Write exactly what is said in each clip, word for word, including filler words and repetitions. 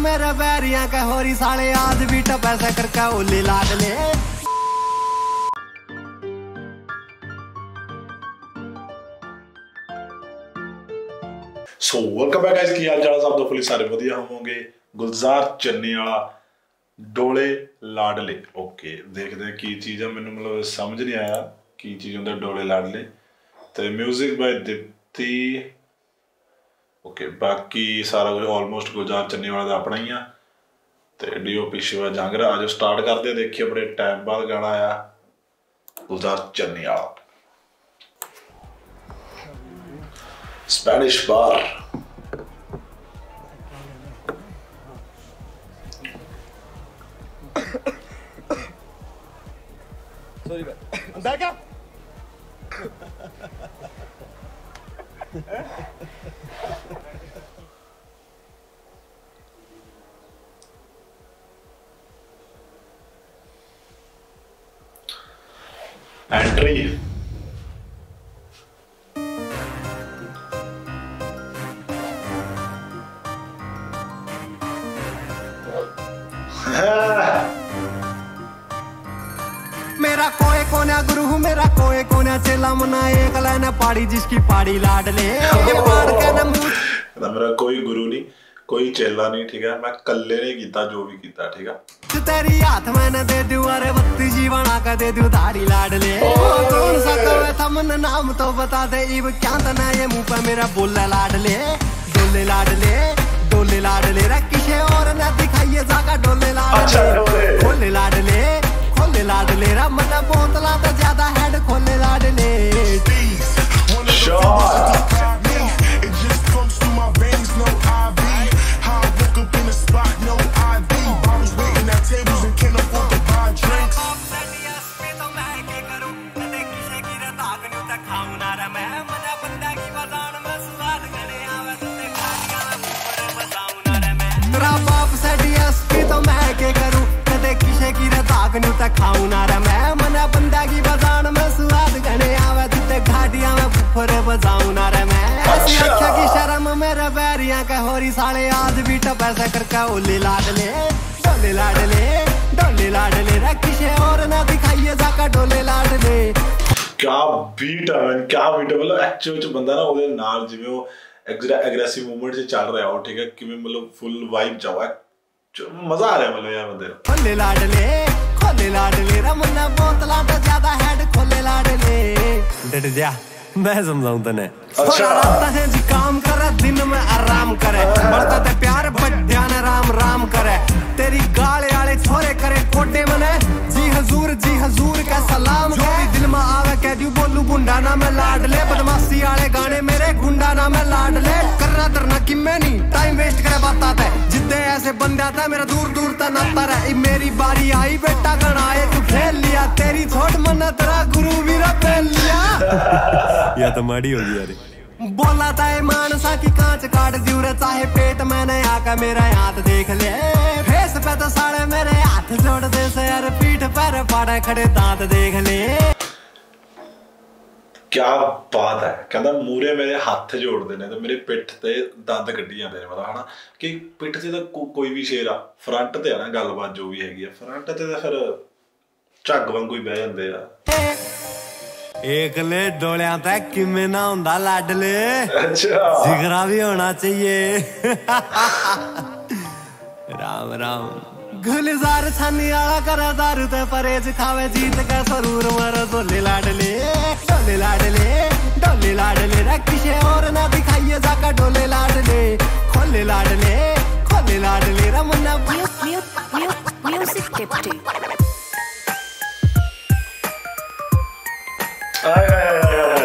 मेरे बैरिया का होरी साले आज भी टपैसा करके ओले लाडले। सो वेलकम बैक गाइस, की हाल चाल सब दोस्तों सारे वधिया होवोगे। गुलजार चन्नी वाला डोले लाडले। ओके देखते हैं की चीज़ है, मैंने मतलब समझ नहीं आया की चीज़ होंगे डोले लाडले। तो म्यूजिक बाय दीप्ति। ओके बाकी सारा कुछ ऑलमोस्ट गुलजार चन्नी वाला अपना ही आ। तो डीओपी शिवा जांगरा आज स्टार्ट करते देखिए बड़े टाइम बाद गाना आया गुलजार चन्नी वाला स्पेनिश बार। सॉरी अंदर क्या एंट्री मेरा कोई कोना गुरु हूँ, मेरा कोई कोना चेला मना एक लाना पाड़ी जिसकी पाड़ी लाडले। ये पाड़ के ना मुझ मेरा कोई गुरु नहीं कोई चेला नहीं, ठीक है मैं कल्ले ने कीता जो भी कीता, ठीक है तेरी हाथ मैंने दे दूं अरे बत्ती जीवना का दे दूं दाढ़ी लाडले। कौन सा कवे था मन नाम तो बता दे इब क्या तना ये मुंह पे मेरा बोला लाडले। डोले लाडले डोले लाडले रे किसे और ना दिखाइए जागा डोले लाडले। खोले लाडले खोले लाडले रा मना बोतला तो ज्यादा हेड खोले लाडले। तेरा बाप से डीएसपी तो मैं के करूं कदे किसे की रे दाग नु तक खाऊं ना रे मैं मना बंदा की बजान में स्वाद गने आवे जिते घाटियां में फुफरे बजाऊं ना रे मैं। ऐसी अच्छा की शर्म मेरे बैरिया का होरी साले आज भी टपैसा करके ओले लाडले। डोले लाडले डोले लाडले रे किसे और ना दिखाइए जाका डोले लाडले। क्या बीट है मैन, क्या बीट है। मतलब एक्चुअली जो बंदा ना ਉਹਦੇ ਨਾਲ ਜਿਵੇਂ ਉਹ एग्रेसिव मूवमेंट से चल रहा है, ठीक है कि मतलब फुल वाइब जावा मजा आ रहा है मतलब यार बंदे को। खोले लाडले खोले लाडले रे मन्ना बोतला तो ज्यादा हेड खोले लाडले। डट जा मैं समझाऊं तने। अच्छा रात है जी काम करे दिन में आराम करे बढ़ता ते प्यार बड्यान राम राम करे। तेरी गाले वाले छोरे करे कोटे मने जी हजूर जी हजूर का सलाम जो भी दिल में आवे कह दू बोलू गुंडा ना मैं लाडले। बदमाशी वाले गाने मेरे गुंडा ना मैं लाडले। करना धरना कि मैं नहीं टाइम वेस्ट करे बाता थे जिद्दे ऐसे बंदा था मेरा दूर दूर तक नाता रहा। मेरी बारी आई बेटा गणाए तू खेल लिया तेरी छोट मन्ना तेरा गुरु वीरा फेल लिया। या तो माड़ी होगी यार बोला था मानसा की कांच काट दियो रे चाहे पेट मैंने आका मेरा हाथ देख ले। फेस पे तो सारे मेरे हाथ जोड़ दे से यार पीठ पर पाड़े खड़े दांत देख ले। क्या बात है, कहता मूरे मेरे हाथ जोड़ते ने तो मेरे पिठ ते दंद कड्ढी जाते हैं। मतलब है ना कि पिठ से तो को, कोई भी शेर आ फ्रंट ते है ना गलबात जो भी हैगी फ्रंट ते तो फिर झग वांगू ही बह जाते आ। एकले डोलिया तक किमें ना हुंदा लाडले। अच्छा जिगरा भी होना चाहिए। राम राम गुलजार छानी वाला करे दारू ते परहेज खावे जीत का सरूर मारो डोले लाडले। डोले लाडले डोले लाडले रे किसे और ना दिखाइए जाका डोले लाडले। खोले लाडले खोले लाडले रे मन्ना म्यूजिक टिप्टी। आय आय आय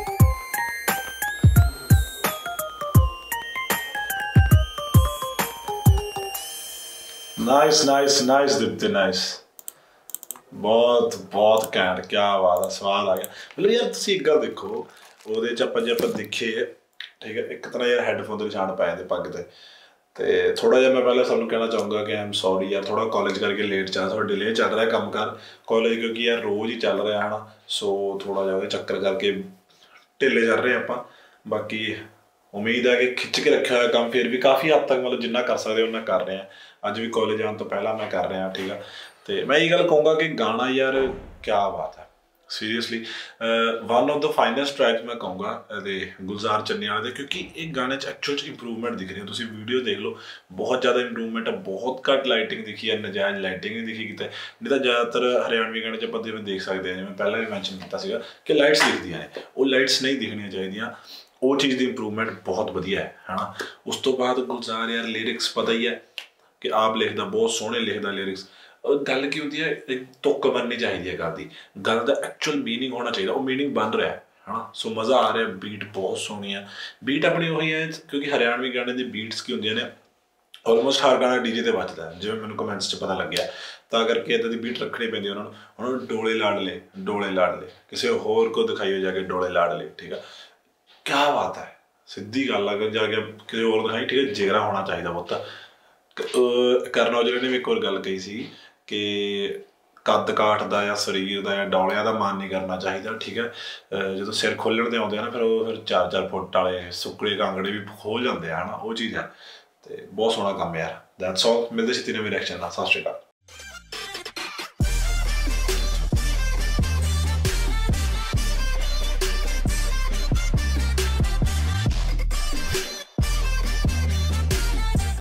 nice nice nice Deepti nice बहुत बहुत कैंट। क्या बात है, स्वाद आ गया। मतलब यार तुम एक गल देखो ਉਹਦੇ ਚ ਆਪਾਂ ਜੇ ਆਪਾਂ ਦੇਖੀਏ ठीक है एक तरह यार हैडफोन तो निशान पाए थे पग ते ਤੇ ਥੋੜਾ ਜਿਹਾ ਮੈਂ ਪਹਿਲਾਂ ਸਭ ਨੂੰ ਕਹਿਣਾ ਚਾਹੂੰਗਾ ਕਿ ਆਮ ਸੌਰੀ ਯਾਰ ਥੋੜਾ ਕਾਲਜ ਕਰਕੇ ਲੇਟ ਚੱਲ ਥੋੜਾ ਡਿਲੇ ਚੱਲ ਰਿਹਾ ਕੰਮ ਕਰ ਕਾਲਜ ਕਿਉਂਕਿ ਯਾਰ ਰੋਜ਼ ਹੀ ਚੱਲ ਰਿਹਾ ਹਨਾ ਸੋ ਥੋੜਾ ਜਿਹਾ ਉਹਦੇ ਚੱਕਰ ਕਰਕੇ ਢਿੱਲੇ ਚੱਲ ਰਹੇ ਆਪਾਂ ਬਾਕੀ उम्मीद है कि खिंच के रखा हुआ काम फिर भी काफ़ी हद तक मतलब जिन्ना कर सकते उन्ना कर रहे हैं। अज भी कॉलेज आने तो पहला मैं कर रहा, ठीक है। तो मैं ये गल कहूँगा कि गाना यार क्या बात है, seriously one of the finest track मैं कहूँगा गुलजार चन्नी वाले, क्योंकि एक गाने एक्चुअल इंप्रूवमेंट दिख रही है। तुम वीडियो देख लो, बहुत ज़्यादा इंप्रूवमेंट है, बहुत घट लाइटिंग दिखी है, नजायज़ लाइटिंग नहीं दिखी कितने, नहीं तो ज़्यादातर हरियाणवी गाने च बंदे देख सकते हैं, जिवें पहले भी मैंशन किया कि लाइट्स दिखदियां ने, वो लाइट्स नहीं दिखनियां चाहिए, वो चीज़ की इंप्रूवमेंट बहुत वधिया है, है ना। उस तो बाद गुलजार यार लिरिक्स पता ही है कि आप लिखदा बहुत सोहने लिखदा लिरिक्स। गल की होती है एक तुक बननी चाहिए है, गल की गल का एक्चुअल मीनिंग होना चाहिए, वो मीनिंग बन रहा है, है ना। सो मज़ा आ रहा है, बीट बहुत सोहनी है, बीट अपनी वही है, क्योंकि हरियाणवी गाने की बीट्स की होंदियां ने ऑलमोस्ट हर गाना डी जे ते बजदा है, जिवें मैनूं कमेंट्स च पता लग्या, तां करके इदां दी बीट रखनी पैंदी उन्हां नूं। उन्हां डोले लाडले डोले लाडले किसी होर को दिखाइए जाके डोले लाडले, ठीक है, क्या बात है, सीधी गल अगर जाके किसी होर दिखाई, ठीक है, जिगरा होना चाहिए बहुत। करण औजले ने भी एक और गल कही सी कि कद काठ का या शरीर का या डौलिया का मान नहीं करना चाहिए, ठीक है। जो सिर खोलण ते आउंदे ना फिर वो फिर चार चार फुट वाले सुकड़े कांगड़े भी खोल जाते हैं, है ना, वो चीज़ है। तो बहुत सोहना काम यार। दैट्स ऑल, मिलते छेती नवीं रिएक्शन नाल, सत श्री अकाल।